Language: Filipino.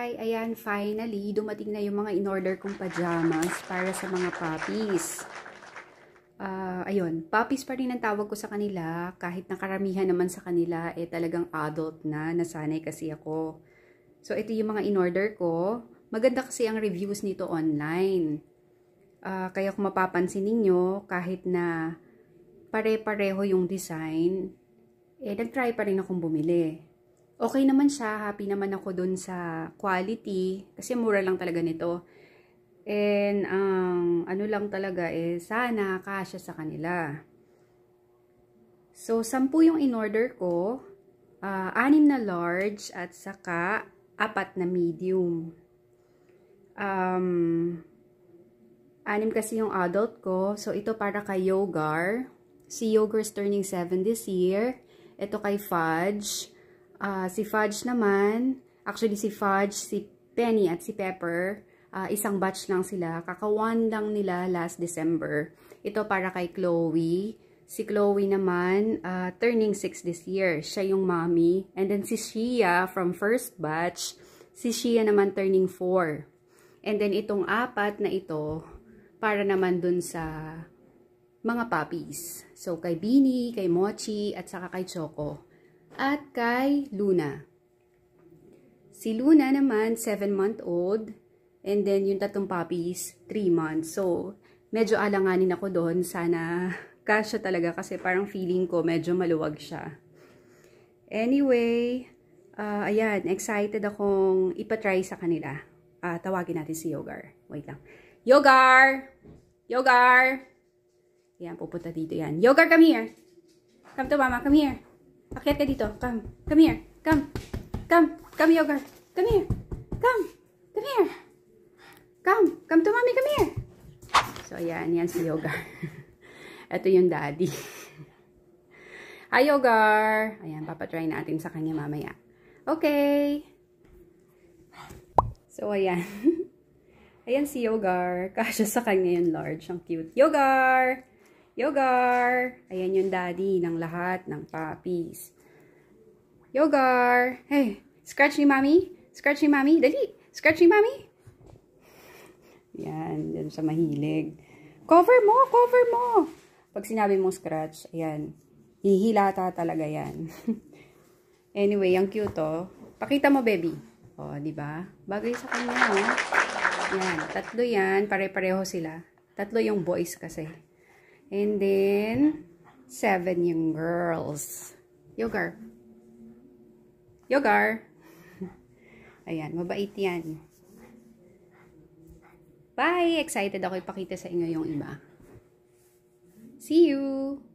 Hi! Ayan, finally, dumating na yung mga in-order kong pajamas para sa mga puppies. Ayun, puppies pa rin ang tawag ko sa kanila. Kahit nakaramihan naman sa kanila, talagang adult na. Nasanay kasi ako. So, ito yung mga in-order ko. Maganda kasi ang reviews nito online. Kaya kung mapapansin ninyo, kahit na pare-pareho yung design, nag-try pa rin akong bumili. Okay naman siya, happy naman ako dun sa quality, kasi mura lang talaga nito. And, ano lang talaga sana kasya sa kanila. So, 10 yung in-order ko, 6 na large, at saka 4 na medium. 6 kasi yung adult ko, so ito para kay Yogar. Si Yogar's turning 7 this year. Ito kay Fudge. Si Fudge naman, actually si Fudge, si Penny at si Pepper, isang batch lang sila. Kakawan lang nila last December. Ito para kay Chloe. Si Chloe naman, turning 6 this year. Siya yung mommy. And then si Shia from first batch. Si Shia naman turning 4. And then itong 4 na ito, para naman dun sa mga puppies. So kay Beanie, kay Mochi, at saka kay Choco. At kay Luna. Si Luna naman, 7-month-old. And then, yung 3 puppies, 3 months. So, medyo alanganin ako doon. Sana kasya talaga kasi parang feeling ko medyo maluwag siya. Anyway, ayan, excited akong ipatry sa kanila. Tawagin natin si Yogar. Wait lang. Yogar! Yogar! Ayan, pupunta dito yan. Yogar, come here! Come to mama, come here! Akyat ka dito. Come. Come here. Come. Come. Come, Yogar. Come here. Come. Come here. Come. Come to mommy. Come here. So, ayan. Yan si Yogar. Ito yung daddy. Hi, Yogar. Ayan, papatry natin sa kanya mamaya. Okay. So, ayan. Ayan si Yogar. Kasya sa kanya yung large. Ang cute. Yogar! Yogar! Ayan yung daddy ng lahat ng puppies. Yogar! Hey, scratch ni mommy? Scratch ni mommy? Dali! Scratch ni mommy? Yan, yan sa mahilig. Cover mo! Cover mo! Pag sinabi mong scratch, ayan. Hihilata talaga yan. Anyway, ang cute oh. Pakita mo, baby. Oh, di ba? Bagay sa kanya, oh. Yan, 3 yan. Pare-pareho sila. 3 yung boys kasi. And then, 7 yung girls. Yogar. Yogar. Ayan, mabait yan. Bye! Excited ako ipakita sa inyo yung iba. See you!